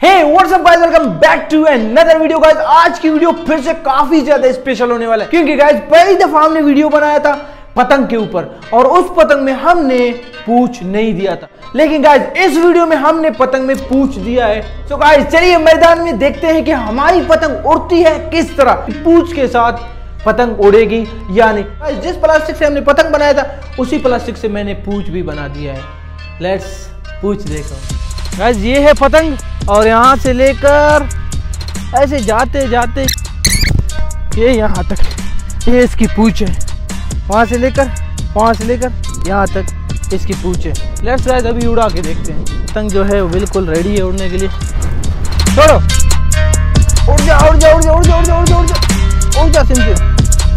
Hey what's up guys, welcome back to another video guys. आज की video फिर से काफी ज्यादा स्पेशल होने वाला है क्योंकि गाइस पहली दफा हमने वीडियो बनाया था पतंग के ऊपर और उस पतंग में हमने पूछ नहीं दिया था, लेकिन गाइस इस वीडियो में हमने पतंग में पूछ दिया है। तो गाइस चलिए मैदान में देखते हैं कि हमारी पतंग उड़ती है किस तरह, पूछ के साथ पतंग उड़ेगी या नहीं। जिस प्लास्टिक से हमने पतंग बनाया था उसी प्लास्टिक से मैंने पूछ भी बना दिया है। लेट्स पूछ देखो गाइस, ये है पतंग और यहाँ से लेकर ऐसे जाते जाते ये यहाँ तक, ये इसकी पूछ है। वहाँ से लेकर यहाँ तक इसकी पूछ है। लेट्स गाइस अभी उड़ा के देखते हैं। पतंग जो है वो बिल्कुल रेडी है उड़ने के लिए। छोड़ो, उड़ जा उड़ जा उड़ जा उड़ जा उड़ जा उड़ जा उड़ जा उड़ जा सिंपल।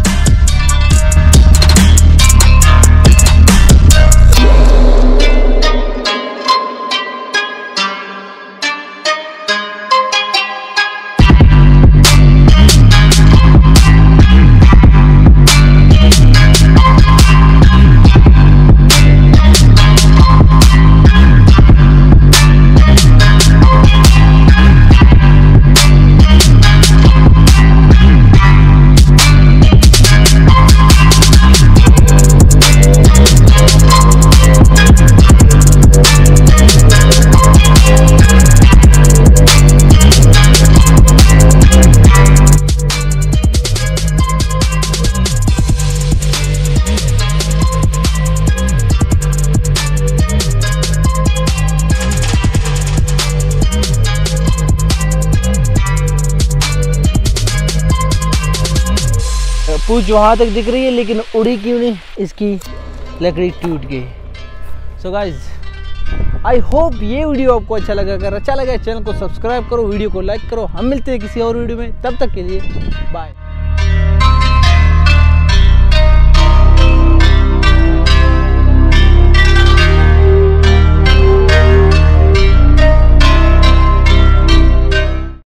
पूछ वहाँ तक दिख रही है लेकिन उड़ी क्यों नहीं, इसकी लकड़ी टूट गई। सो गाइज आई होप ये वीडियो आपको अच्छा लगा। अगर अच्छा लगा चैनल को सब्सक्राइब करो, वीडियो को लाइक करो। हम मिलते हैं किसी और वीडियो में, तब तक के लिए बाय।